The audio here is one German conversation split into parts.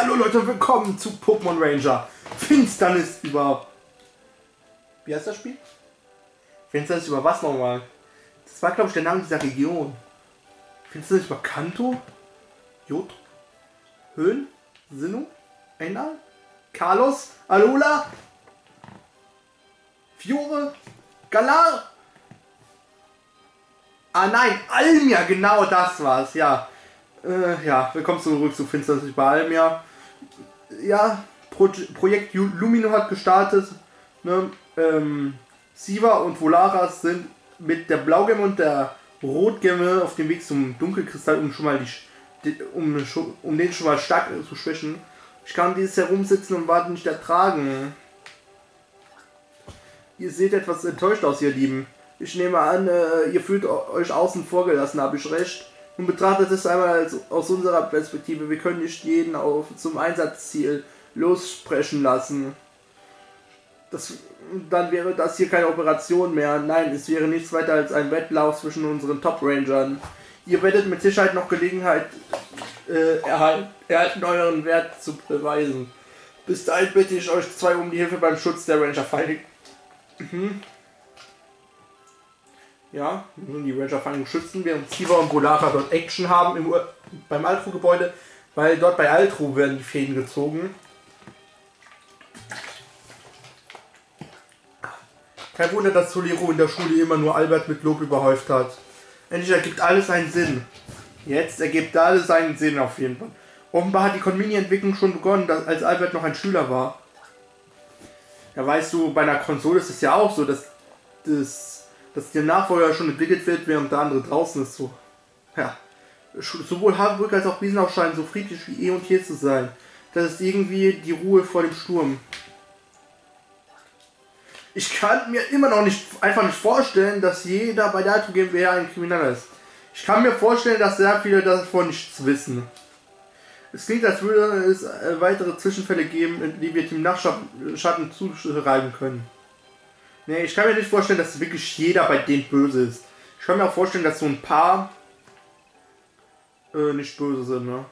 Hallo Leute, willkommen zu Pokémon Ranger. Finsternis über... Wie heißt das Spiel? Finsternis über was nochmal? Das war glaube ich der Name dieser Region. Finsternis über Kanto? Jod? Höhen? Sinnoh? Enal? Carlos? Alola? Fiore? Galar? Ah nein, Almia, genau das war's, ja. Ja, willkommen zurück zu Finsternis über Almia. Ja, Projekt Lumino hat gestartet. Ne? Siva und Volaras sind mit der Blaugemme und der Rotgemme auf dem Weg zum Dunkelkristall, um schon mal um den schon mal stark zu schwächen. Ich kann dieses herumsitzen und warten nicht ertragen. Ihr seht etwas enttäuscht aus, ihr Lieben. Ich nehme an, ihr fühlt euch außen vor gelassen, habe ich recht? Und betrachtet es einmal aus unserer Perspektive. Wir können nicht jeden zum Einsatzziel lossprechen lassen. Dann wäre das hier keine Operation mehr. Nein, es wäre nichts weiter als ein Wettlauf zwischen unseren Top-Rangern. Ihr werdet mit Sicherheit noch Gelegenheit erhalten, euren Wert zu beweisen. Bis dahin bitte ich euch zwei um die Hilfe beim Schutz der Ranger-Feinde. Ja, die Ranger-Feinde schützen, während Siva und Volara dort Action haben beim Altru-Gebäude, weil dort bei Altru werden die Fäden gezogen. Kein Wunder, dass Solero in der Schule immer nur Albert mit Lob überhäuft hat. Endlich ergibt alles einen Sinn. Jetzt ergibt alles einen Sinn auf jeden Fall. Offenbar hat die Conmini-Entwicklung schon begonnen, als Albert noch ein Schüler war. Ja, weißt du, bei einer Konsole ist es ja auch so, dass der Nachfolger schon entwickelt wird, während der andere draußen ist. So. Ja. Sowohl Havelbrück als auch Wiesenau scheinen so friedlich wie eh und je zu sein. Das ist irgendwie die Ruhe vor dem Sturm. Ich kann mir immer noch einfach nicht vorstellen, dass jeder bei der Altru GmbH ein Krimineller ist. Ich kann mir vorstellen, dass sehr viele davon nichts wissen. Es klingt, als würde es weitere Zwischenfälle geben, die wir dem Nachschatten zuschreiben können. Nee, ich kann mir nicht vorstellen, dass wirklich jeder bei denen böse ist. Ich kann mir auch vorstellen, dass so ein paar nicht böse sind, ne?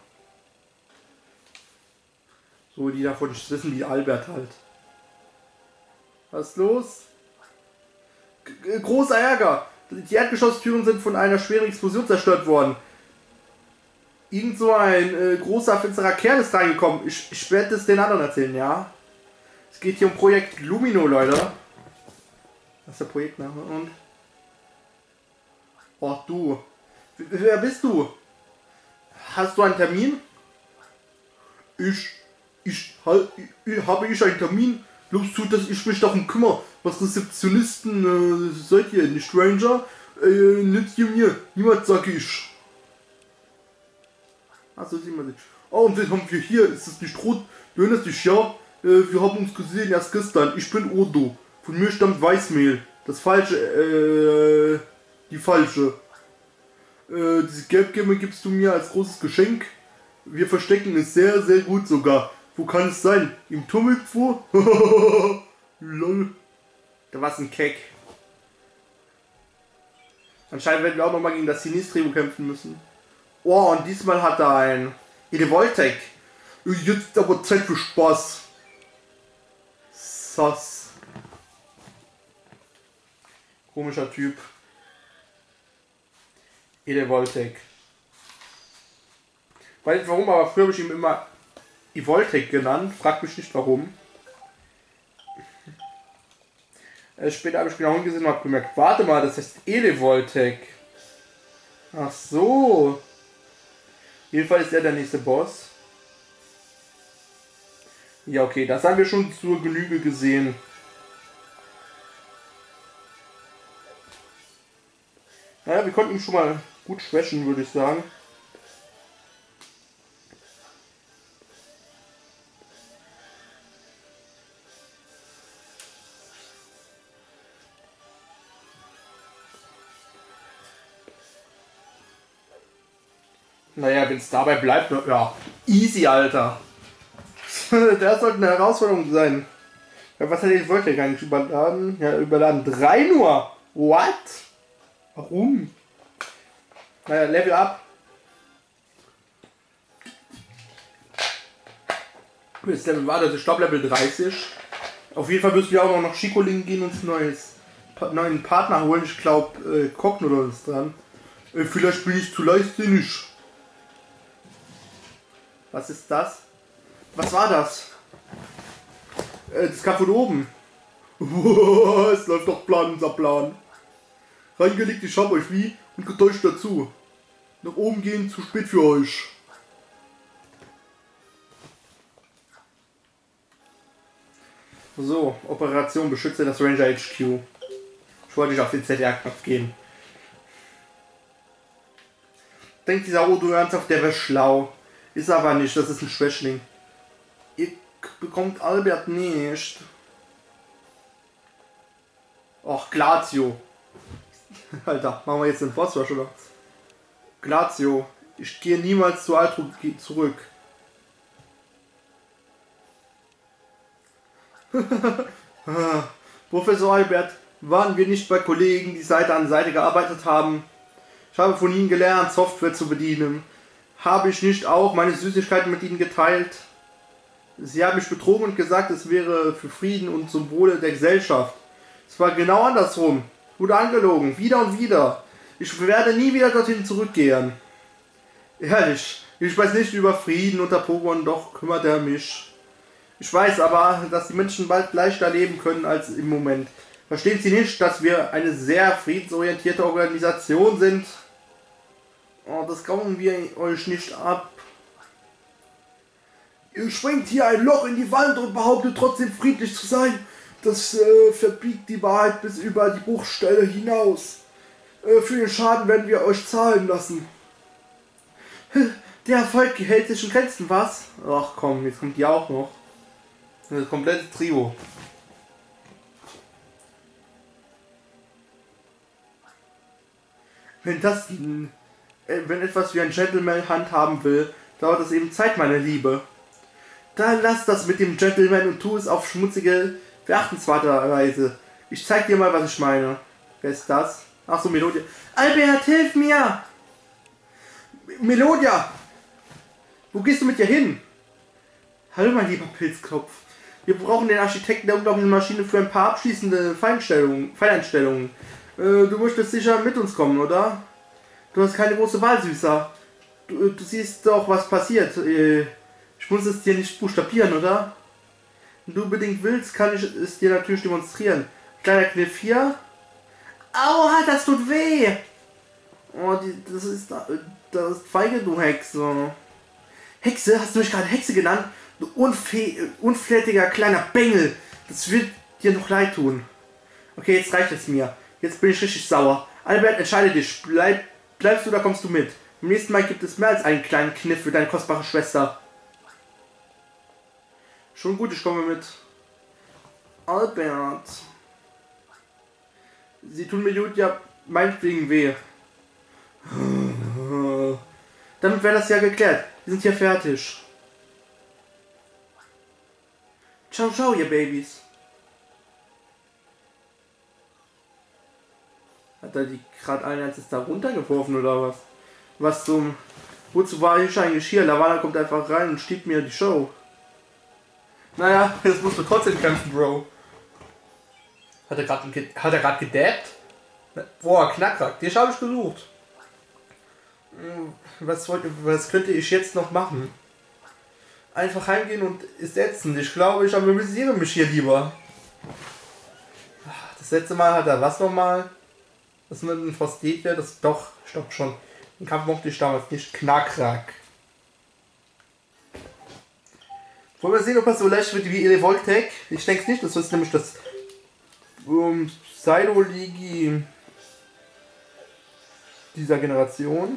So, die davon nicht wissen, wie Albert halt. Was ist los? Großer Ärger! Die Erdgeschosstüren sind von einer schweren Explosion zerstört worden. Irgend so ein großer, finsterer Kerl ist reingekommen. Ich werde es den anderen erzählen, ja? Es geht hier um Projekt Lumino, Leute. Das ist der Projektname und... Oh, du. Wer bist du? Hast du einen Termin? Habe ich einen Termin? Glaubst du, dass ich mich darum kümmere? Was Rezeptionisten seid ihr nicht Ranger? Nützt ihr mir? Niemand, sage ich. Achso, sieht man nicht. Oh, und wen haben wir hier? Ist es nicht rot? Du erinnerst dich, ja? Wir haben uns gesehen erst gestern. Ich bin Odo. Von mir stammt Weißmehl. Das falsche, die falsche. Diese Gelbgemme gibst du mir als großes Geschenk. Wir verstecken es sehr, sehr gut sogar. Wo kann es sein? Im Tummelpfuhr? Lol. Da war es ein Keck. Anscheinend werden wir auch nochmal gegen das Sinistrio kämpfen müssen. Oh, und diesmal hat er ein Edevoltec. Jetzt aber Zeit für Spaß. Sass. Komischer Typ. Edevoltec. Weiß nicht warum, aber früher habe ich ihn immer Evoltec genannt. Frag mich nicht warum. Später habe ich genau hingesehen und habe gemerkt, warte mal, das heißt Edevoltec. Ach so. Jedenfalls ist er der nächste Boss. Ja, okay, das haben wir schon zur Genüge gesehen. Naja, wir konnten ihn schon mal gut schwächen, würde ich sagen. Naja, wenn es dabei bleibt, ja, easy, Alter. Das sollte eine Herausforderung sein. Ja, was hätte ich wollte gar nicht überladen? Ja, überladen 3 nur. What? Warum? Naja, Level up. Welches Level war das? Ich glaube Level 30. Auf jeden Fall müssen wir auch noch nach Schikoling gehen und einen neuen Partner holen. Ich glaube, Cocknoodle ist dran. Vielleicht bin ich zu leichtsinnig. Was ist das? Was war das? Das kam von oben. Es läuft doch Plan, unser Plan. Reingelegt, ich hab euch wie und getäuscht dazu. Nach oben gehen, zu spät für euch. So, Operation beschütze das Ranger HQ. Ich wollte nicht auf den ZR-Knopf gehen. Denkt dieser Odo ernsthaft, der wäre schlau. Ist aber nicht, das ist ein Schwächling. Ihr bekommt Albert nicht. Och, Glacio. Alter, machen wir jetzt den Bossrush, oder? Glacio, ich gehe niemals zu Altro zurück. Professor Albert, waren wir nicht bei Kollegen, die Seite an Seite gearbeitet haben? Ich habe von ihnen gelernt, Software zu bedienen. Habe ich nicht auch meine Süßigkeiten mit ihnen geteilt? Sie haben mich betrogen und gesagt, es wäre für Frieden und Symbole der Gesellschaft. Es war genau andersrum. Wurde angelogen, wieder und wieder. Ich werde nie wieder dorthin zurückkehren. Ehrlich, ich weiß nicht über Frieden unter Pokémon, doch kümmert er mich. Ich weiß aber, dass die Menschen bald leichter leben können als im Moment. Verstehen Sie nicht, dass wir eine sehr friedensorientierte Organisation sind? Oh, das kaufen wir euch nicht ab. Ihr sprengt hier ein Loch in die Wand und behauptet trotzdem friedlich zu sein. Das verbiegt die Wahrheit bis über die Bruchstelle hinaus. Für den Schaden werden wir euch zahlen lassen. Der Erfolg hält sich in Grenzen, was? Ach komm, jetzt kommt die auch noch. Das komplette Trio. Wenn etwas wie ein Gentleman handhaben will, dauert es eben Zeit, meine Liebe. Dann lass das mit dem Gentleman und tu es auf schmutzige, verachtenswerte Weise. Ich zeig dir mal, was ich meine. Wer ist das? Ach so, Melodia. Albert, hilf mir! Melodia! Wo gehst du mit dir hin? Hallo, mein lieber Pilzkopf. Wir brauchen den Architekten der unglaublichen Maschine für ein paar abschließende Feineinstellungen. Du möchtest sicher mit uns kommen, oder? Du hast keine große Wahl, Süßer. Du siehst doch, was passiert. Ich muss es dir nicht buchstabieren, oder? Wenn du unbedingt willst, kann ich es dir natürlich demonstrieren. Kleiner Kniff hier. Aua, das tut weh! Oh, das ist feige, du Hexe. Hexe? Hast du mich gerade Hexe genannt? Du unflätiger kleiner Bengel. Das wird dir noch leid tun. Okay, jetzt reicht es mir. Jetzt bin ich richtig sauer. Albert, entscheide dich. Bleibst du oder kommst du mit? Beim nächsten Mal gibt es mehr als einen kleinen Kniff für deine kostbare Schwester. Schon gut, ich komme mit. Albert. Sie tun mir gut, ja, meinetwegen weh. Damit wäre das ja geklärt. Wir sind hier fertig. Ciao, ciao, ihr Babys. Hat er die gerade allen Ernstes da runtergeworfen oder was? Was zum... Wozu war ich eigentlich hier? Lavala kommt einfach rein und stiehlt mir die Show. Naja, jetzt musst du trotzdem kämpfen, Bro. Hat er gerade gedabbt? Boah, Knackrack, den habe ich gesucht. Was könnte ich jetzt noch machen? Einfach heimgehen und es setzen. Ich glaube, ich amüsiere mich hier lieber. Das letzte Mal hat er was nochmal? Das mit dem Frosted wäre das doch. Stopp schon. Den Kampf mochte ich damals nicht. Knackrack. Wollen wir sehen, ob er so leicht wird wie Revoltec? Ich denke nicht. Das ist nämlich das Psyloligi dieser Generation.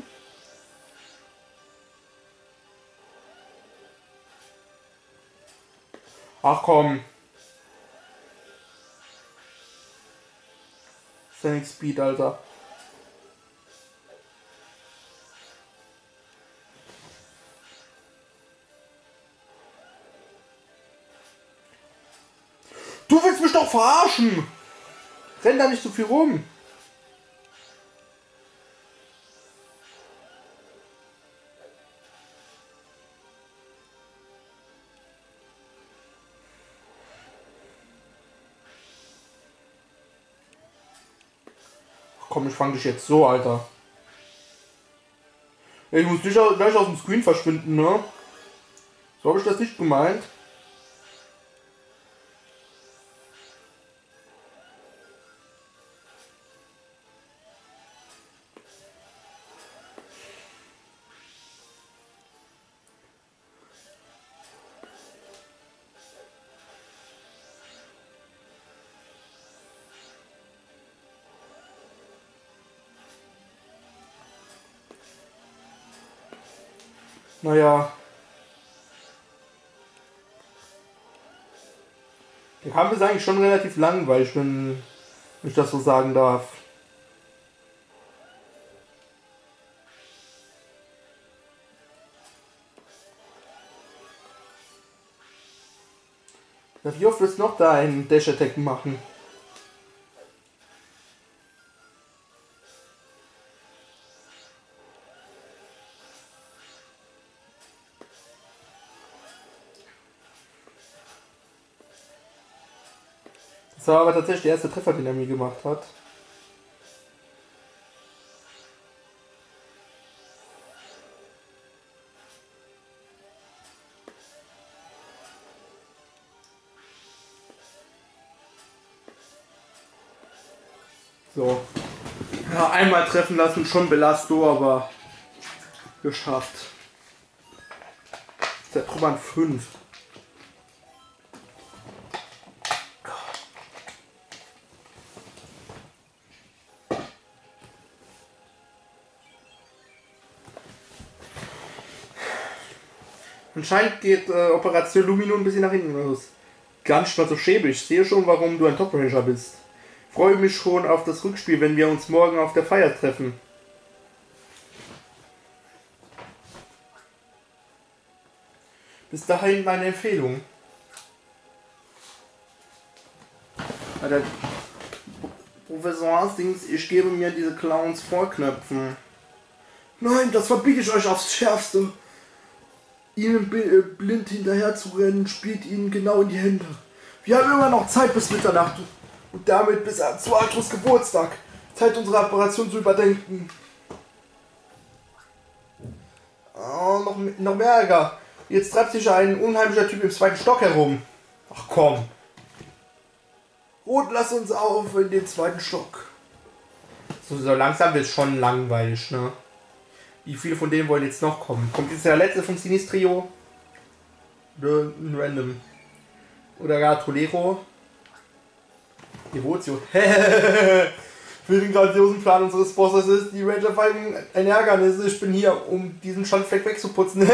Ach komm. Sonic Speed, Alter. Du willst mich doch verarschen! Renn da nicht so viel rum! Komm, ich fang dich jetzt so, Alter. Ich muss dich gleich aus dem Screen verschwinden, ne? So habe ich das nicht gemeint. Naja. Der Kampf ist eigentlich schon relativ langweilig, wenn ich das so sagen darf. Wie oft wirst du noch da einen Dash-Attack machen? Das war aber tatsächlich der erste Treffer, den er mir gemacht hat. So. Ja, einmal treffen lassen, schon Belasto, aber geschafft. Der Truppmann 5. Anscheinend geht Operation Lumino ein bisschen nach hinten los. Gar nicht mal so schäbig. Ich sehe schon, warum du ein Top Ranger bist. Freue mich schon auf das Rückspiel, wenn wir uns morgen auf der Feier treffen. Bis dahin meine Empfehlung. Alter, Professor Hastings, ich gebe mir diese Clowns Vorknöpfen. Nein, das verbiete ich euch aufs Schärfste. Ihnen blind hinterher zu rennen, spielt ihnen genau in die Hände. Wir haben immer noch Zeit bis Mitternacht und damit bis zu Arthurs Geburtstag. Zeit, unsere Operation zu überdenken. Oh, noch mehr Ärger. Jetzt treibt sich ein unheimlicher Typ im 2. Stock herum. Ach komm. Rot, lass uns auf in den 2. Stock. So langsam wird es schon langweilig, ne? Wie viele von denen wollen jetzt noch kommen? Kommt jetzt der letzte vom Sinistrio? Oder ein Random? Oder gar Tolero? Devotio. Für den grandiosen Plan unseres Bosses ist die Ranger-Falken ein Ärgernis. Ich bin hier, um diesen Schandfleck wegzuputzen.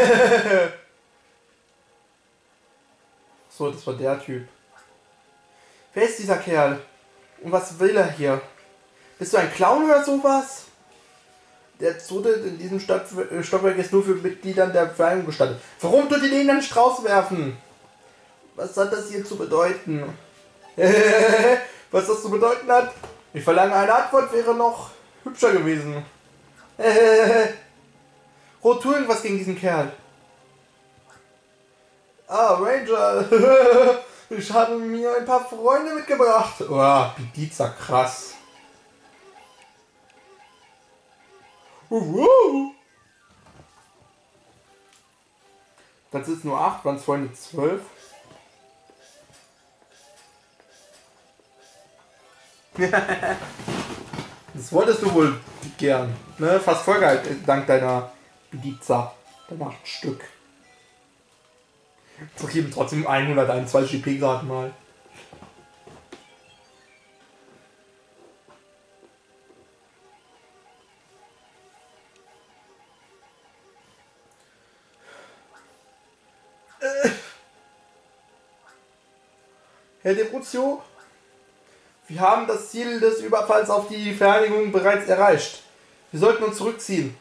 So, das war der Typ. Wer ist dieser Kerl? Und was will er hier? Bist du ein Clown oder sowas? Der Zutritt in diesem Stockwerk ist nur für Mitgliedern der Vereinigung gestattet. Warum tut ihr den dann nicht rauswerfen? Was hat das hier zu bedeuten? Was das zu bedeuten hat? Ich verlange eine Antwort, wäre noch hübscher gewesen. Rot, tu irgendwas gegen diesen Kerl. Ah, Ranger. Ich habe mir ein paar Freunde mitgebracht. Oh, Pizza, krass. Das ist nur 8, waren es vorhin 12. Das wolltest du wohl gern. Ne? Fast vollgehalten, dank deiner Pizza. Der macht Stück. Zugeben trotzdem 121 GP gerade mal. Herr Debruzio, wir haben das Ziel des Überfalls auf die Vereinigung bereits erreicht. Wir sollten uns zurückziehen.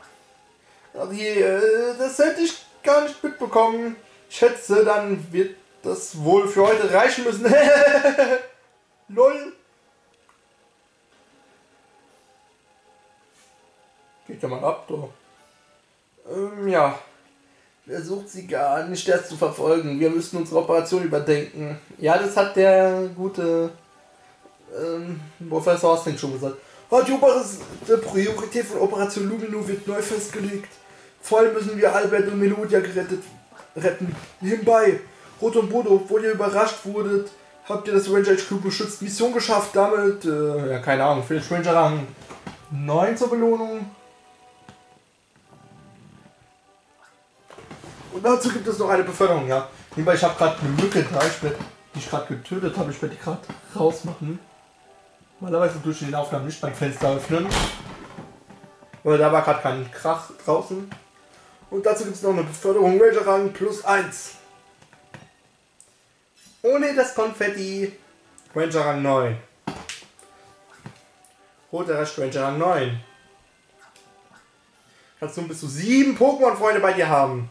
Das hätte ich gar nicht mitbekommen. Ich schätze, dann wird das wohl für heute reichen müssen. Lol. Geht ja mal ab, doch. Ja. Versucht sie gar nicht erst zu verfolgen. Wir müssen unsere Operation überdenken. Ja, das hat der gute Professor Hastings schon gesagt. Die oberste Priorität von Operation Lumino wird neu festgelegt. Vor allem müssen wir Albert und Melodia retten. Nebenbei, Rot und Bodo, obwohl ihr überrascht wurdet, habt ihr das Ranger HQ beschützt. Mission geschafft, damit, ja keine Ahnung, für den Ranger Rang 9 zur Belohnung. Und dazu gibt es noch eine Beförderung, ja. Nebenbei, ich habe gerade eine Mücke da, die ich gerade getötet habe, ich werde die gerade rausmachen. Normalerweise tue ich den Aufnahmen nicht beim Fenster öffnen. Weil da war gerade kein Krach draußen. Und dazu gibt es noch eine Beförderung Ranger Rang +1. Ohne das Konfetti. Ranger Rang 9. Roter Rest Ranger Rang 9. Kannst du bis zu 7 Pokémon-Freunde bei dir haben.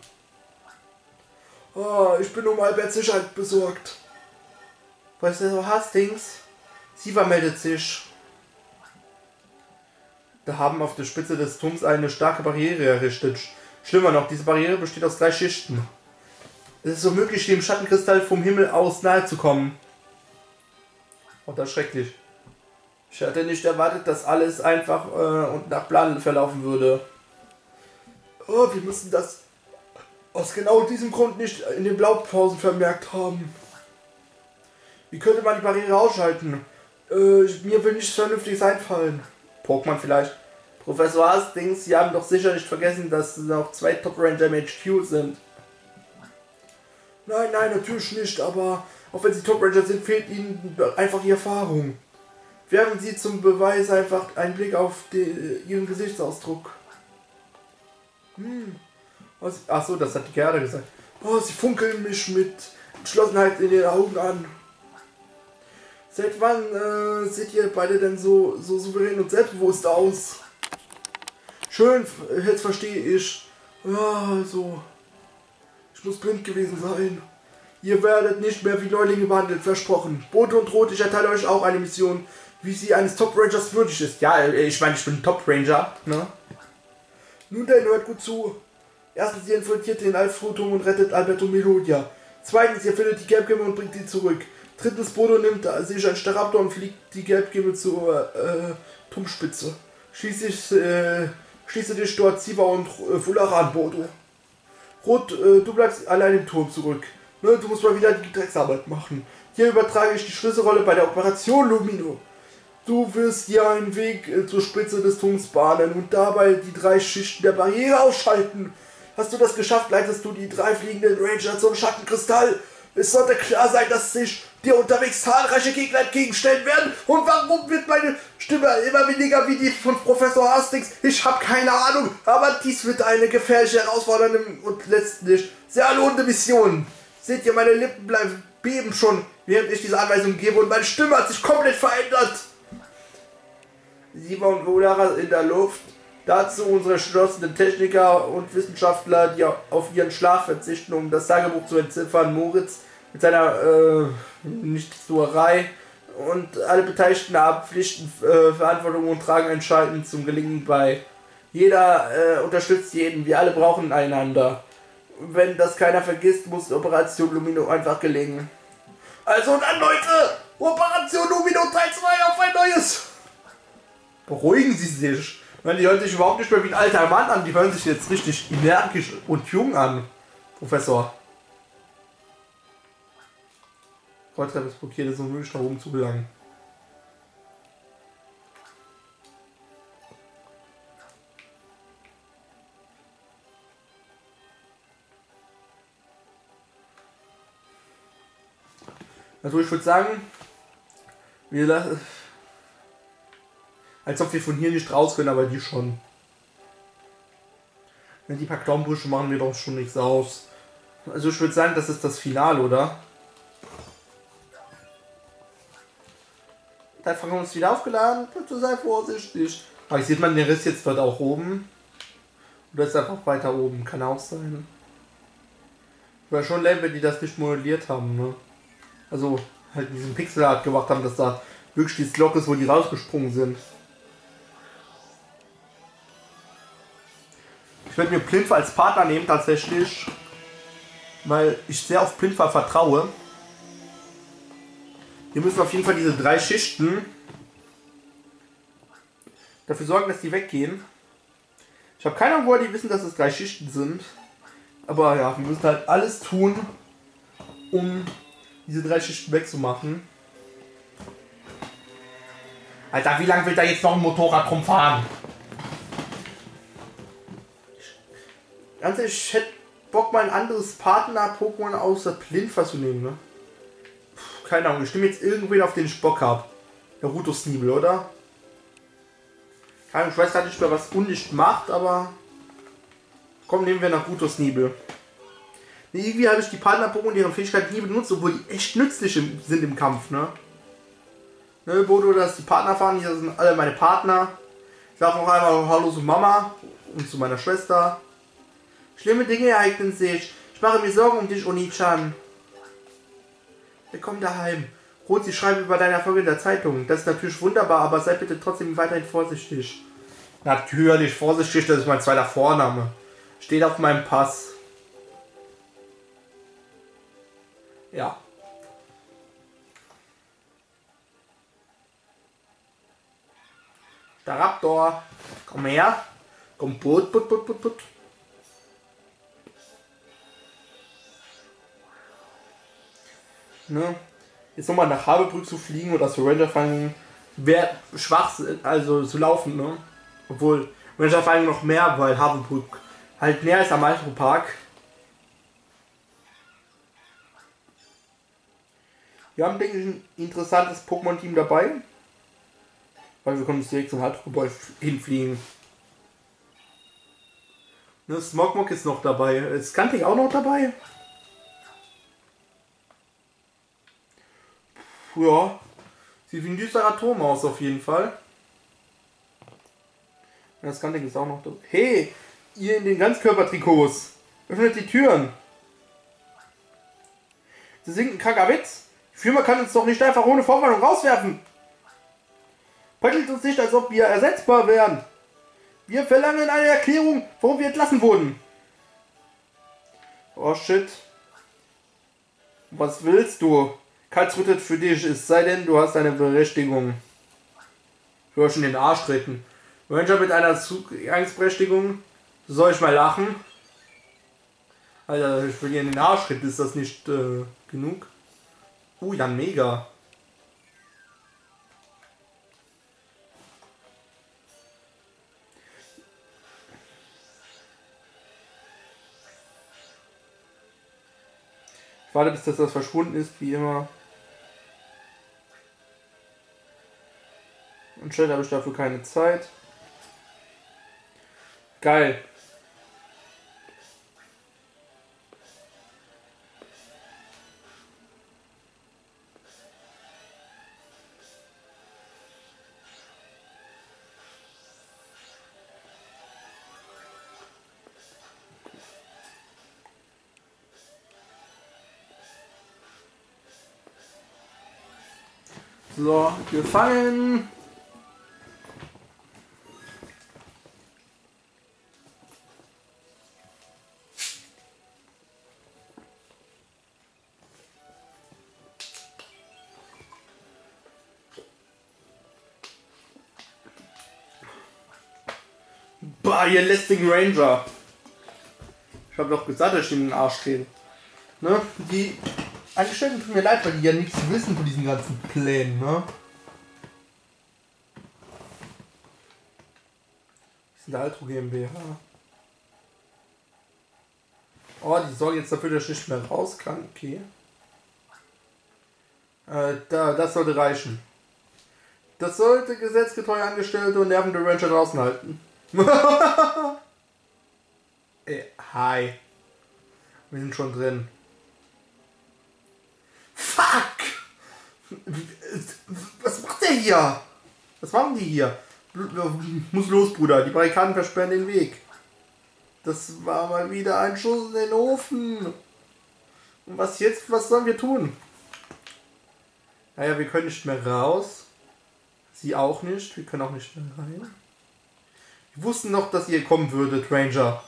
Oh, ich bin um Alberts Sicherheit besorgt. Professor Hastings. Siva meldet sich. Wir haben auf der Spitze des Turms eine starke Barriere errichtet. Schlimmer noch, diese Barriere besteht aus 3 Schichten. Es ist so möglich, dem Schattenkristall vom Himmel aus nahe zu kommen. Oh, das ist schrecklich. Ich hatte nicht erwartet, dass alles einfach und nach Plan verlaufen würde. Oh, wir müssen das aus genau diesem Grund nicht in den Blaupausen vermerkt haben. Wie könnte man die Barriere ausschalten? Mir will nichts Vernünftiges einfallen. Pokémon vielleicht. Professor Hastings, Sie haben doch sicher nicht vergessen, dass noch 2 Top Ranger im HQ sind. Nein, natürlich nicht, aber auch wenn Sie Top Ranger sind, fehlt Ihnen einfach die Erfahrung. Werfen Sie zum Beweis einfach einen Blick auf Ihren Gesichtsausdruck. Achso, das hat die Gerda gesagt. Oh, Sie funkeln mich mit Entschlossenheit in den Augen an. Seit wann seht ihr beide denn so souverän und selbstbewusst aus? Schön, jetzt verstehe ich. Ja, also, ich muss blind gewesen sein. Ihr werdet nicht mehr wie Neulinge behandelt, versprochen. Bote und Rot, ich erteile euch auch eine Mission, wie sie eines Top Rangers würdig ist. Ja, ich meine, ich bin ein Top Ranger, ne? Nun denn, hört gut zu. Erstens, ihr infiltriert den Alpha-Turm und rettet Albert und Melodia. Zweitens, ihr findet die Gelbgimme und bringt die zurück. Drittens, Bodo nimmt sich ein Staraptor und fliegt die Gelbgimme zur Turmspitze. Schließe dich dort Siva und Fulara an, Bodo. Rot, du bleibst allein im Turm zurück. Ne, du musst mal wieder die Drecksarbeit machen. Hier übertrage ich die Schlüsselrolle bei der Operation Lumino. Du wirst dir einen Weg zur Spitze des Turms bahnen und dabei die 3 Schichten der Barriere ausschalten. Hast du das geschafft, leitest du die 3 fliegenden Ranger zum Schattenkristall. Es sollte klar sein, dass sich dir unterwegs zahlreiche Gegner entgegenstellen werden. Und warum wird meine Stimme immer weniger wie die von Professor Hastings? Ich habe keine Ahnung, aber dies wird eine gefährliche, herausfordernde und letztlich sehr lohnende Mission. Seht ihr, meine Lippen beben schon, während ich diese Anweisung gebe und meine Stimme hat sich komplett verändert. Siva und Volara in der Luft. Dazu unsere entschlossenen Techniker und Wissenschaftler, die auf ihren Schlaf verzichten, um das Tagebuch zu entziffern. Moritz mit seiner Nichtstuerei und alle Beteiligten haben Pflichten, Verantwortung und tragen entscheidend zum Gelingen bei. Jeder unterstützt jeden, wir alle brauchen einander. Wenn das keiner vergisst, muss Operation Lumino einfach gelingen. Also dann Leute, Operation Lumino Teil 2 auf ein neues! Beruhigen Sie sich. Die hören sich überhaupt nicht mehr wie ein alter Mann an, die hören sich jetzt richtig energisch und jung an, Professor. Kreuztreppe ist blockiert, ist unmöglich nach oben zu gelangen. Also ich würde sagen, wir lassen, als ob wir von hier nicht raus können, aber die schon. Wenn die paar Daumenbrüche machen wir doch schon nichts aus. Also ich würde sagen, das ist das Finale, oder? Da haben wir uns wieder aufgeladen, bitte sei vorsichtig. Aber sieht man den Riss jetzt dort auch oben? Oder ist er einfach weiter oben? Kann auch sein. Wäre schon lame, wenn die das nicht modelliert haben, ne? Also halt diesen Pixelart gemacht haben, dass da wirklich dieses Loch ist, wo die rausgesprungen sind. Ich werde mir Plinfa als Partner nehmen tatsächlich, weil ich sehr auf Plinfa vertraue. Wir müssen auf jeden Fall diese 3 Schichten dafür sorgen, dass die weggehen. Ich habe keine Ahnung, woher die wissen, dass es 3 Schichten sind. Aber ja, wir müssen halt alles tun, um diese 3 Schichten wegzumachen. Alter, wie lange will da jetzt noch ein Motorrad rumfahren? Ganz ehrlich, ich hätte Bock, mal ein anderes Partner-Pokémon außer Plinfa zu nehmen, ne? Keine Ahnung, ich stimme jetzt irgendwen, auf den ich Bock habe. Naruto Sneebel, oder? Keine Ahnung, ich weiß gar nicht mehr, was Unlicht macht, aber... Komm, nehmen wir Naruto Sneebel. Nee, irgendwie habe ich die Partner-Pokémon, deren Fähigkeiten nie benutzt, obwohl die echt nützlich sind im Kampf, ne? Ne, Bodo, dass die Partner fahren, hier sind alle meine Partner. Ich sage noch einmal Hallo zu Mama und zu meiner Schwester. Schlimme Dinge ereignen sich. Ich mache mir Sorgen um dich, Oni-chan. Willkommen daheim. Rot, sie schreiben über deine Erfolge in der Zeitung. Das ist natürlich wunderbar, aber sei bitte trotzdem weiterhin vorsichtig. Natürlich, vorsichtig, das ist mein zweiter Vorname. Steht auf meinem Pass. Ja. Der Raptor. Komm her. Komm, put. Ne? Jetzt nochmal nach Havelbrück zu fliegen oder zu Rangerfang wäre schwach, also zu laufen, ne? Obwohl Rangerfang noch mehr, weil Havelbrück halt näher ist am Altropark. Wir haben, denke ich, ein interessantes Pokémon-Team dabei. Weil wir können uns direkt zum Haltgebäude hinfliegen. Ne, Smogmog ist noch dabei. Ist Skunting auch noch dabei? Ja. Sieht wie ein düsterer Turm aus auf jeden Fall. Ja, Skunting ist auch noch dabei. Hey! Ihr in den Ganzkörpertrikots! Öffnet die Türen! Sie sind ein kranker Witz! Die Firma kann uns doch nicht einfach ohne Vorwarnung rauswerfen! Bettelt uns nicht, als ob wir ersetzbar wären! Wir verlangen eine Erklärung, warum wir entlassen wurden! Oh shit. Was willst du? Karlsrüttet für dich, es sei denn, du hast eine Berechtigung. Ich will schon den Arsch treten. Ranger mit einer Zugangsberechtigung? Soll ich mal lachen? Alter, ich will hier in den Arsch treten, ist das nicht genug? Ja, mega. Ich warte, bis das verschwunden ist, wie immer. Anscheinend habe ich dafür keine Zeit. Geil. So, gefangen. Bah, ihr lästigen Ranger. Ich habe doch gesagt, dass ich in den Arsch trete. Ne? Die Angestellten tun mir leid, weil die ja nichts wissen von diesen ganzen Plänen, ne? Das ist eine Altro GmbH. Oh, die sorgen jetzt dafür, dass ich nicht mehr raus kann. Okay. Das sollte reichen. Das sollte gesetzgetreue Angestellte und nervende Rancher draußen halten. Ey, hi. Wir sind schon drin. Fuck! Was macht der hier? Was machen die hier? Muss los, Bruder. Die Barrikaden versperren den Weg. Das war mal wieder ein Schuss in den Ofen. Und was jetzt? Was sollen wir tun? Naja, wir können nicht mehr raus. Sie auch nicht. Wir können auch nicht mehr rein. Wir wussten noch, dass ihr kommen würdet, Ranger.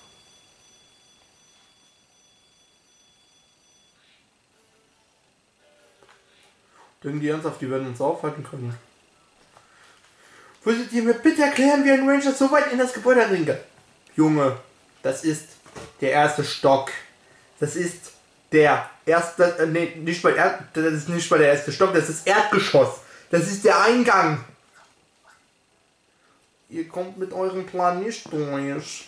Denken die ernsthaft, die werden uns aufhalten können? Würdet ihr mir bitte erklären, wie ein Ranger so weit in das Gebäude dringt? Junge, das ist der erste Stock. Das ist der erste, das ist nicht mal der erste Stock, das ist Erdgeschoss. Das ist der Eingang. Ihr kommt mit eurem Plan nicht durch.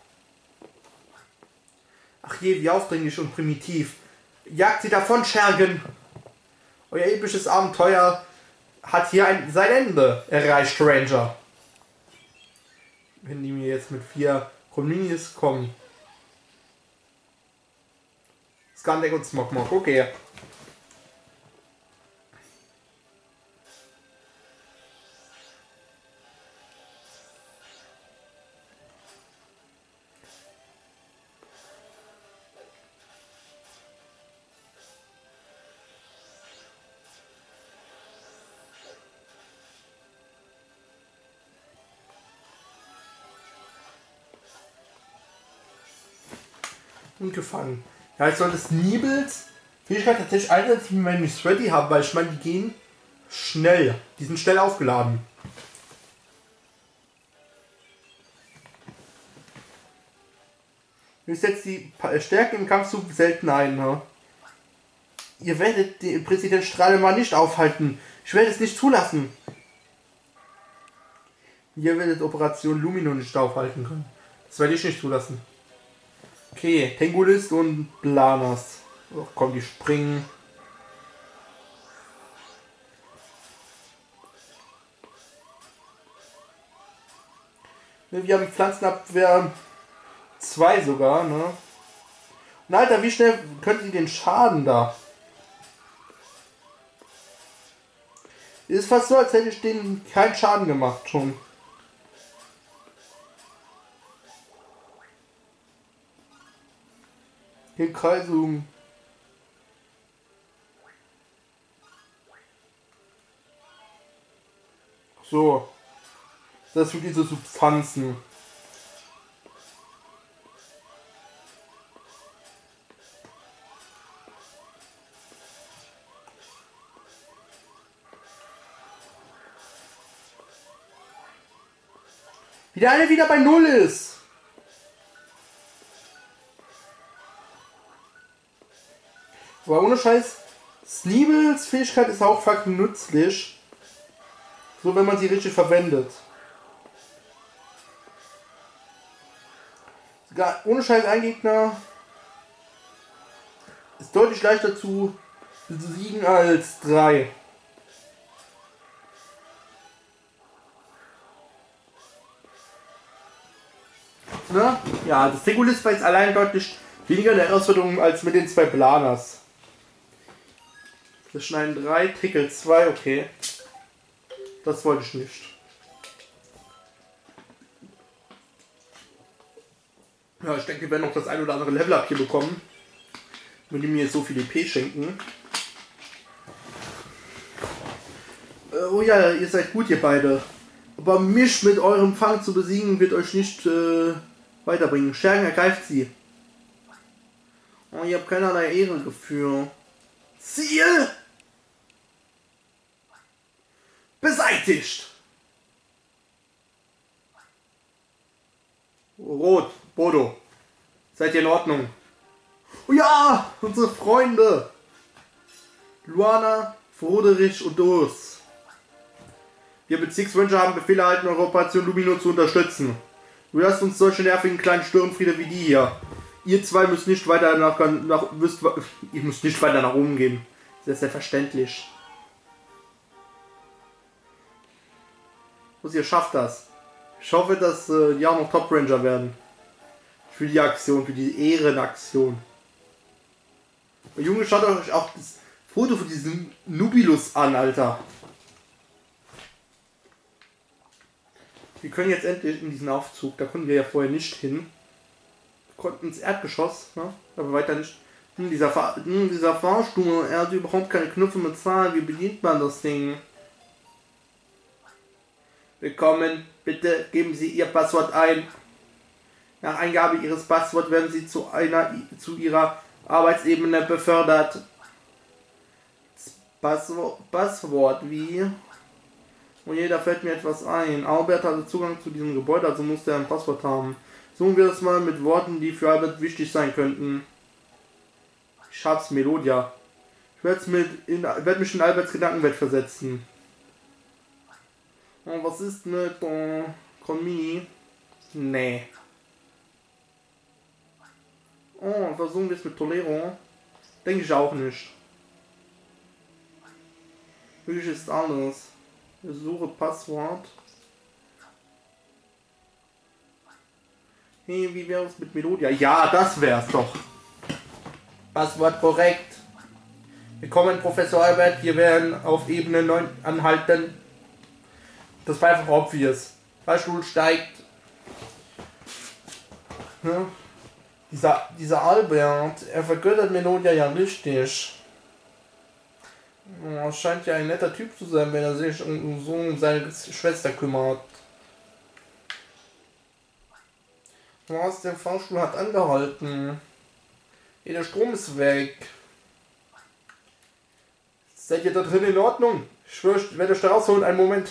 Ach je, wie aufdringlich und primitiv. Jagt sie davon, Schergen. Euer episches Abenteuer hat hier sein Ende erreicht, Ranger. Wenn die mir jetzt mit 4 Communis kommen. Skandeck und Smogmog, okay. Und gefangen. Ja, ich soll das Nibels Fähigkeit tatsächlich einsetzen, wenn ich es ready habe, weil ich meine, die gehen schnell. Die sind schnell aufgeladen. Ich setze die Stärken im Kampfzug selten ein. Ne? Ihr werdet den Präsident Strahlemann nicht aufhalten. Ich werde es nicht zulassen. Ihr werdet Operation Lumino nicht aufhalten können. Das werde ich nicht zulassen. Okay, Tengulist und Blanas. Oh, komm, die springen. Wir haben Pflanzenabwehr 2 sogar, ne? Und Alter, wie schnell könnt ihr den Schaden da? Ist fast so, als hätte ich denen keinen Schaden gemacht schon. Hier Kreisung. So. Das für diese Substanzen. Wie der eine wieder bei 0 ist. Aber ohne Scheiß, Sneebels Fähigkeit ist auch fucking nützlich. So, wenn man sie richtig verwendet. Sogar ohne Scheiß ein Gegner ist deutlich leichter zu besiegen als 3. Ne? Ja, das Tengulist war jetzt allein deutlich weniger eine Herausforderung als mit den 2 Planas. Das schneiden 3, Tickel 2, okay. Das wollte ich nicht. Ja, ich denke, wir werden noch das ein oder andere Level-Up hier bekommen. Wenn die mir jetzt so viel EP schenken. Oh ja, ihr seid gut, ihr beide. Aber mich mit eurem Fang zu besiegen, wird euch nicht weiterbringen. Schergen ergreift sie. Oh, ihr habt keinerlei Ehrengefühl. Ziel! Beseitigt! Rot, Bodo. Seid ihr in Ordnung? Oh ja, unsere Freunde. Luana, Froderich und Urs. Wir Bezirksranger haben Befehl erhalten, eure Operation Lumino zu unterstützen. Du lasst uns solche nervigen kleinen Störenfriede wie die hier. Ihr zwei müsst nicht weiter ihr müsst nicht weiter nach oben gehen. Das ist selbstverständlich. Und ihr schafft das. Ich hoffe, dass die auch noch Top Ranger werden. Für die Aktion, für die Ehrenaktion. Und Junge, schaut euch auch das Foto von diesem Nubilus an, Alter. Wir können jetzt endlich in diesen Aufzug, da konnten wir ja vorher nicht hin. Wir konnten ins Erdgeschoss, ne? Aber weiter nicht. Dieser Fahrstuhl, er hat überhaupt keine Knöpfe mit Zahlen, wie bedient man das Ding? Willkommen, bitte geben Sie Ihr Passwort ein. Nach Eingabe Ihres Passworts werden Sie zu Ihrer Arbeitsebene befördert. Das Passwort wie Oh je, da fällt mir etwas ein. Albert hatte Zugang zu diesem Gebäude, also musste er ein Passwort haben. Suchen wir das mal mit Worten, die für Albert wichtig sein könnten. Schatz, Melodia. Ich werde mich in Alberts Gedankenwelt versetzen. Oh, was ist mit Conmini? Nee. Oh, versuchen wir es mit Tolero? Denke ich auch nicht. Wirklich ist alles. Suche Passwort. Hey, wie wäre es mit Melodia? Ja, das wär's doch. Passwort korrekt. Willkommen, Professor Albert. Wir werden auf Ebene 9 anhalten. Das war einfach obvious. Fahrstuhl steigt. Ja. Dieser Albert, er vergöttert Melodia ja richtig. Oh, scheint ja ein netter Typ zu sein, wenn er sich um seine Schwester kümmert. Was? Der Fahrstuhl hat angehalten. Hey, der Strom ist weg. Seid ihr da drin in Ordnung? Ich schwöre, ich werde euch da rausholen. Einen Moment.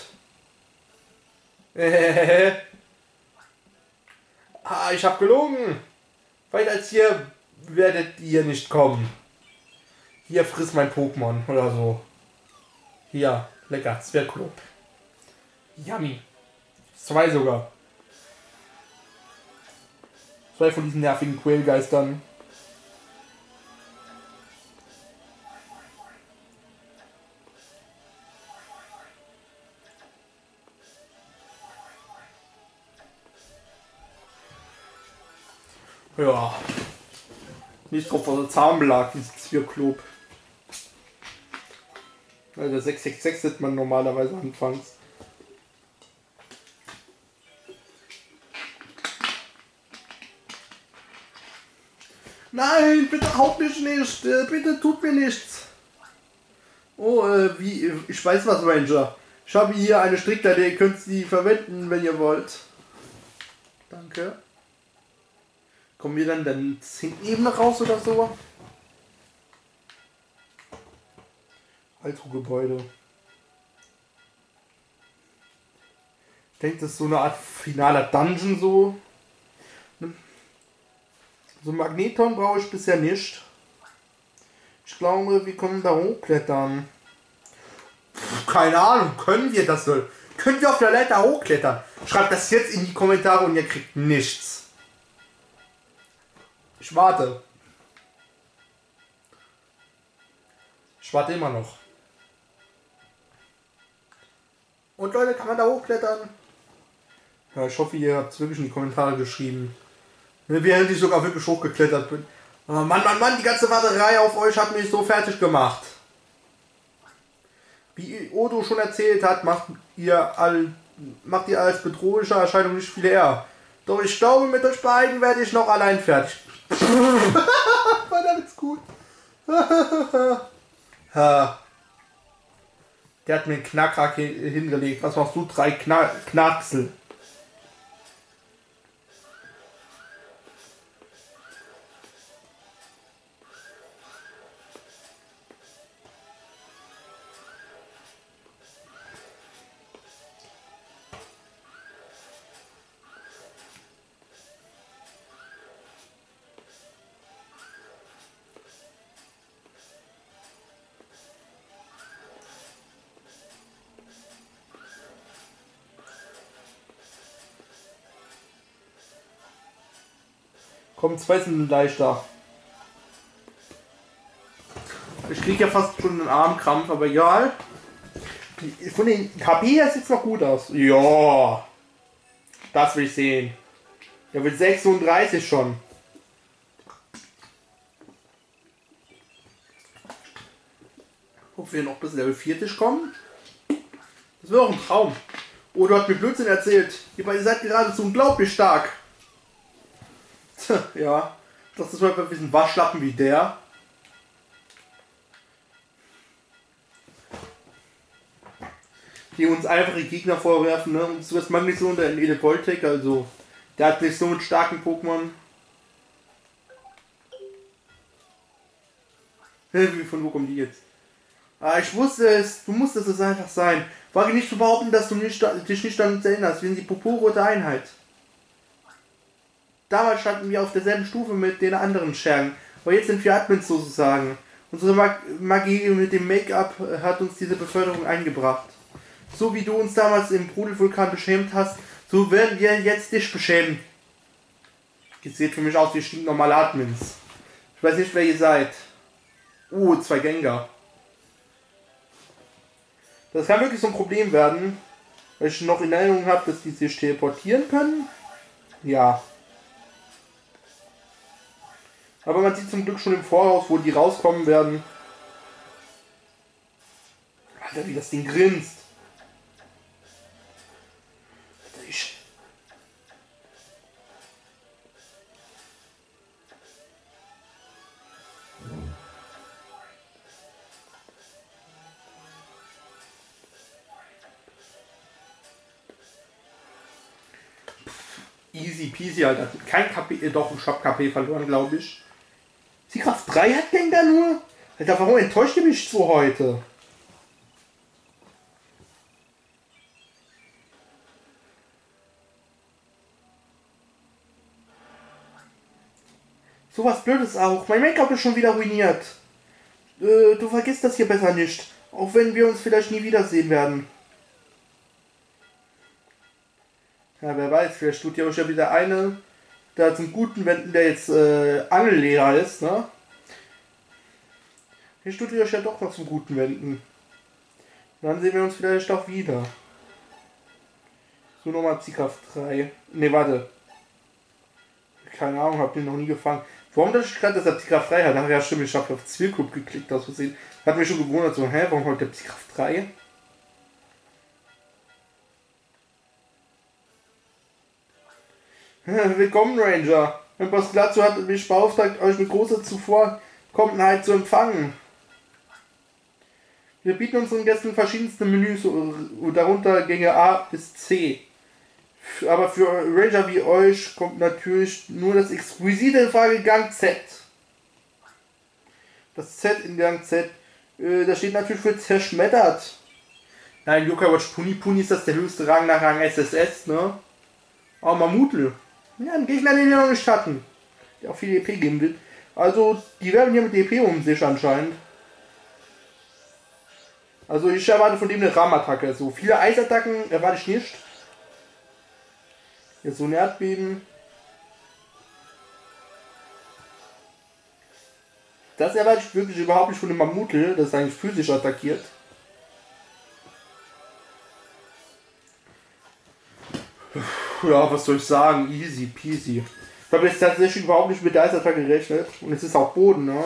Ich hab gelogen. Weit als hier werdet ihr nicht kommen. Hier, friss mein Pokémon oder so. Hier, lecker, Zwergklub. Yummy. 2 sogar. 2 von diesen nervigen Quellgeistern. Ja. Nicht drauf, was der Zahnbelag, dieses Zwergklub. Also 666 sieht man normalerweise anfangs. Nein, bitte haut mich nicht. Bitte tut mir nichts. Oh, ich weiß was, Ranger. Ich habe hier eine Strickleiter, ihr könnt sie verwenden, wenn ihr wollt. Danke. Kommen wir dann 10 Ebene raus oder so? Altro-Gebäude. Ich denke, das ist so eine Art finaler Dungeon so. So ein Magneton brauche ich bisher nicht. Ich glaube, wir können da hochklettern. Keine Ahnung, können wir das so? Können wir auf der Leiter hochklettern? Schreibt das jetzt in die Kommentare und ihr kriegt nichts. Ich warte. Ich warte immer noch. Und Leute, kann man da hochklettern? Ja, ich hoffe, ihr habt es wirklich in die Kommentare geschrieben. Während ich sogar wirklich hochgeklettert bin. Oh Mann, die ganze Warterei auf euch hat mich so fertig gemacht. Wie Odo schon erzählt hat, macht ihr als bedrohliche Erscheinung nicht viel eher. Doch ich glaube, mit euch beiden werde ich noch allein fertig. Verdammt gut. Der hat mir einen Knackrack hingelegt. Was machst du? 3 Knacksel. Komm, 2 sind leichter. Ich krieg ja fast schon einen Armkrampf, aber egal. Von den KP her sieht es noch gut aus. Ja, das will ich sehen. Der wird 36 schon. Ob wir noch bis Level 40 kommen? Das wäre auch ein Traum. Oh, du hast mir Blödsinn erzählt. Ihr beide seid geradezu unglaublich stark. Ja, das ist mal ein bisschen Waschlappen wie der. Die uns einfache Gegner vorwerfen, ne? Und so ist Magneton der in Edevoltec, also der hat nicht so einen starken Pokémon. Wie von wo kommen die jetzt? Ah, ich wusste es, du musstest es einfach sein. Wage nicht zu behaupten, dass du dich nicht an uns erinnerst. Wir sind die purpurrote Einheit. Damals standen wir auf derselben Stufe mit den anderen Schergen. Aber jetzt sind wir Admins sozusagen. Unsere Magie mit dem Make-up hat uns diese Beförderung eingebracht. So wie du uns damals im Brudelvulkan beschämt hast, so werden wir jetzt dich beschämen. Ihr seht für mich aus wie stinknormale Admins. Ich weiß nicht, wer ihr seid. 2 Gengar. Das kann wirklich so ein Problem werden, weil ich noch in Erinnerung habe, dass die sich teleportieren können. Ja. Aber man sieht zum Glück schon im Voraus, wo die rauskommen werden. Alter, wie das Ding grinst. Alter, easy peasy, Alter. Kein KP, doch, ich hab KP verloren, glaube ich. Sie Kraft 3 hat Gengar nur? Alter, warum enttäuscht ihr mich so heute? Sowas Blödes auch. Mein Make-up ist schon wieder ruiniert. Du vergisst das hier besser nicht. Auch wenn wir uns vielleicht nie wiedersehen werden. Ja, wer weiß, vielleicht tut ihr euch ja wieder eine da zum Guten wenden, der jetzt Angellehrer ist, ne? Vielleicht tut ihr euch ja doch noch zum Guten wenden. Dann sehen wir uns vielleicht auch wieder. So, nochmal Psykraft 3. Ne, warte. Keine Ahnung, hab den noch nie gefangen. Warum dachte ich gerade, dass er Psykraft 3 hat? Ach ja, stimmt, ich habe auf Zielclub geklickt, aus Versehen. Hat mich schon gewundert, so, hä, warum hat der Psykraft 3? Willkommen, Ranger. Mein Boss Glatzo hat mich beauftragt, euch mit großer Zuvorkommenheit zu empfangen. Wir bieten unseren Gästen verschiedenste Menüs, darunter Gänge A bis C. Aber für Ranger wie euch kommt natürlich nur das exquisite in Frage Gang Z. Das Z in Gang Z, das steht natürlich für zerschmettert. Nein, Yokai Watch Puni. Puni ist das der höchste Rang nach Rang SSS, ne? Oh, Mammutl. Ja, ein Gegner, den wir noch nicht hatten. Der auch viel EP geben will. Also, die werden hier mit EP um sich anscheinend. Also, ich erwarte von dem eine Rahmenattacke. So viele Eisattacken erwarte ich nicht. Jetzt so ein Erdbeben. Das erwarte ich wirklich überhaupt nicht von dem Mammutl, das eigentlich physisch attackiert. Ja, was soll ich sagen? Easy peasy. Ich habe jetzt tatsächlich überhaupt nicht mit der Eisattacke gerechnet. Und es ist auch Boden, ne?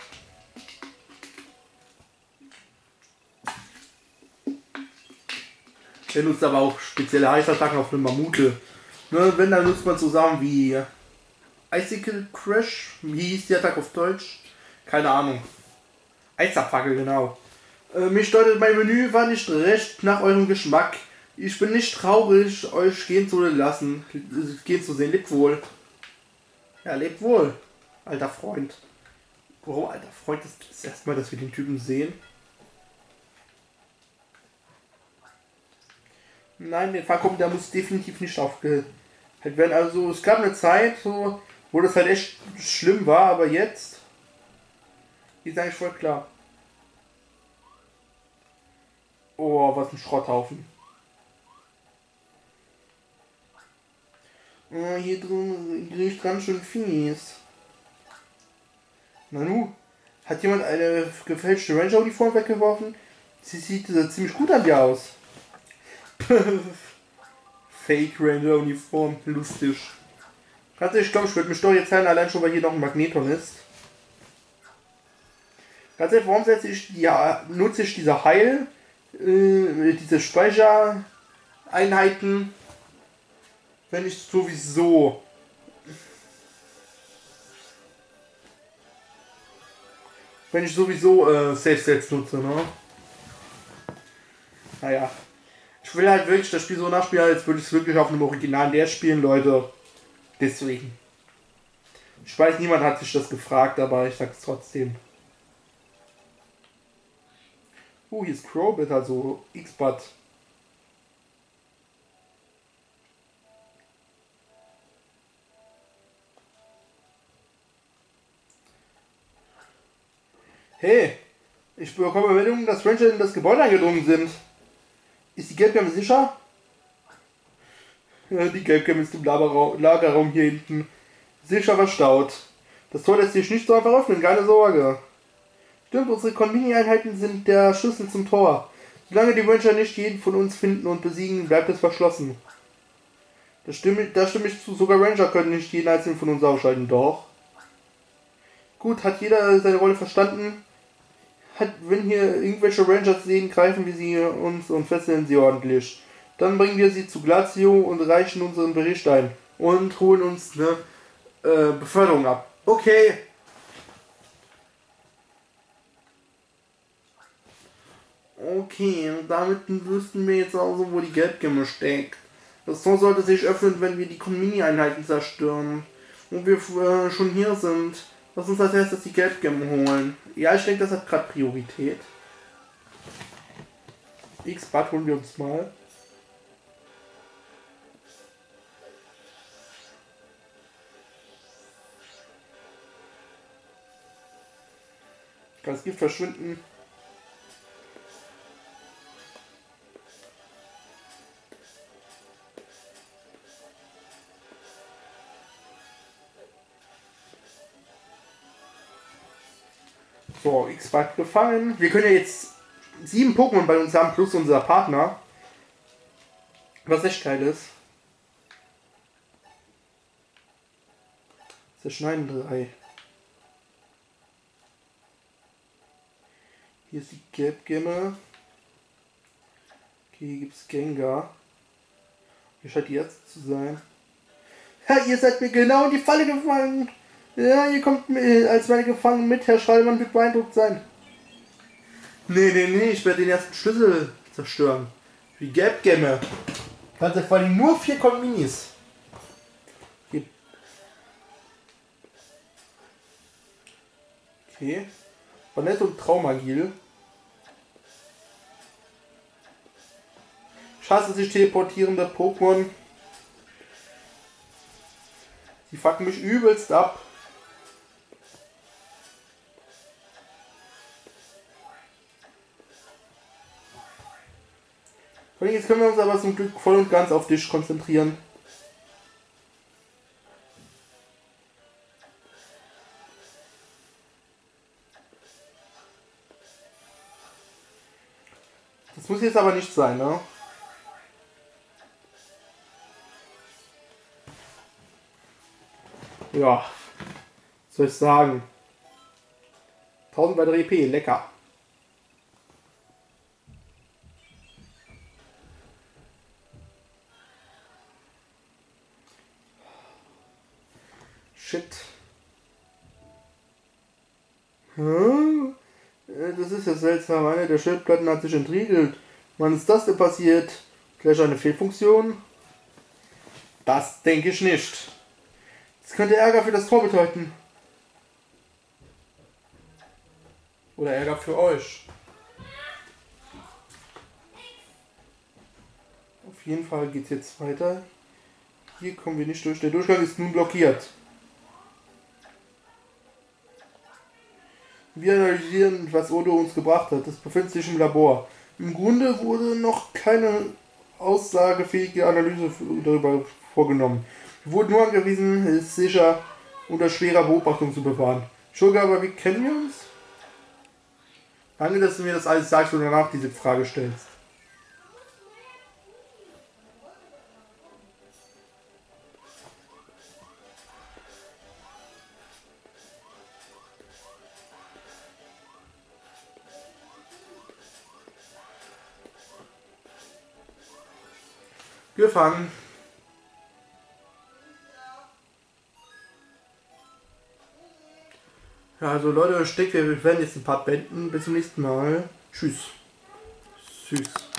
Er nutzt aber auch spezielle Eisattacken auf den Mammutl. Ne, wenn, dann nutzt man zusammen wie Icicle Crash. Wie hieß die Attacke auf Deutsch? Keine Ahnung. Eisabfackel, genau. Mich deutet mein Menü war nicht recht nach eurem Geschmack. Ich bin nicht traurig, euch gehen zu lassen. Gehen zu sehen. Lebt wohl. Ja, lebt wohl. Alter Freund. Warum, alter Freund? Das ist das erste Mal, dass wir den Typen sehen. Nein, den Fahrkommen, der muss definitiv nicht aufgehalten werden. Also es gab eine Zeit, so, wo das halt echt schlimm war, aber jetzt ist eigentlich voll klar. Oh, was ein Schrotthaufen. Oh, hier drin riecht ganz schön fies. Nanu, hat jemand eine gefälschte Ranger-Uniform weggeworfen? Sie sieht ziemlich gut an dir aus. Fake Ranger Uniform, lustig. Ganz ehrlich, ich glaube, ich würde mich doch jetzt heilen, allein schon, weil hier noch ein Magneton ist. Ganz ehrlich, warum nutze ich diese diese Speichereinheiten, wenn ich sowieso Safe Sets nutze, ne? Naja. Ich will halt wirklich das Spiel so nachspielen, als würde ich es wirklich auf einem originalen DS spielen, Leute. Deswegen. Ich weiß, niemand hat sich das gefragt, aber ich sag's trotzdem. Hier ist Crowbit, also X-Bud. Hey, ich bekomme Meldungen, dass Ranger in das Gebäude eingedrungen sind. Ist die Gelbcam sicher? Ja, die Gelbcam ist im Lagerraum hier hinten. Sicher verstaut. Das Tor lässt sich nicht so einfach öffnen, keine Sorge. Stimmt, unsere Konmini-Einheiten sind der Schlüssel zum Tor. Solange die Ranger nicht jeden von uns finden und besiegen, bleibt es verschlossen. Da stimme ich zu, sogar Ranger können nicht jeden einzelnen von uns ausschalten, doch. Gut, hat jeder seine Rolle verstanden? Wenn hier irgendwelche Rangers sehen, greifen wir sie uns und fesseln sie ordentlich. Dann bringen wir sie zu Glacio und reichen unseren Bericht ein. Und holen uns eine Beförderung ab. Okay. Okay, damit wüssten wir jetzt auch so, wo die Gelbgemme steckt. Das Tor sollte sich öffnen, wenn wir die Konmini-Einheiten zerstören. Und wir schon hier sind. Lass uns als erstes die Gelbgemme holen. Ja, ich denke, das hat gerade Priorität. X-Bud holen wir uns mal. Kann das Gift verschwinden? So, X-Bud gefangen. Wir können ja jetzt 7 Pokémon bei uns haben, plus unser Partner. Was echt geil ist. Zerschneiden 3. Hier ist die Gelbgemme. Okay, hier gibt es Gengar. Hier scheint die Ärzte zu sein. Ja, ihr seid mir genau in die Falle gefallen. Ja, ihr kommt als meine Gefangenen mit. Herr Schreimann wird beeindruckt sein. Nee, ich werde den ersten Schlüssel zerstören. Wie Gelbgemme. Kannst du vor allem nur 4 Konminis. Okay. Ballett und Traumagil. Ich hasse sich teleportierende Pokémon. Die fucken mich übelst ab. Jetzt können wir uns aber zum Glück voll und ganz auf dich konzentrieren. Das muss jetzt aber nicht sein, ne? Ja, was soll ich sagen? 1000 weitere EP, lecker. Shit. Das ist ja seltsam. Eine der Schildplatten hat sich entriegelt. Wann ist das denn passiert? Gleich eine Fehlfunktion? Das denke ich nicht. Das könnte Ärger für das Tor bedeuten. Oder Ärger für euch. Auf jeden Fall geht es jetzt weiter. Hier kommen wir nicht durch. Der Durchgang ist nun blockiert. Wir analysieren, was Odo uns gebracht hat. Das befindet sich im Labor. Im Grunde wurde noch keine aussagefähige Analyse darüber vorgenommen. Wir wurden nur angewiesen, es sicher unter schwerer Beobachtung zu bewahren. Schurke, aber wie kennen wir uns? Danke, dass du mir das alles sagst und danach diese Frage stellst. Gefangen. Ja, also Leute, wir werden jetzt ein paar beenden. Bis zum nächsten Mal. Tschüss. Tschüss.